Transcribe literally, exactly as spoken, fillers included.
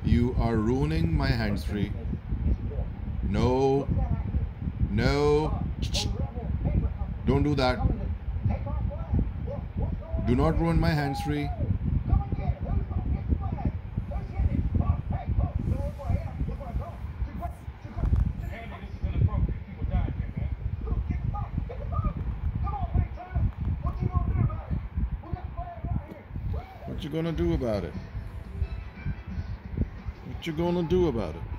You are ruining my hands-free. No. No. Don't do that. Do not ruin my hands-free. What you gonna do about it? What you gonna do about it?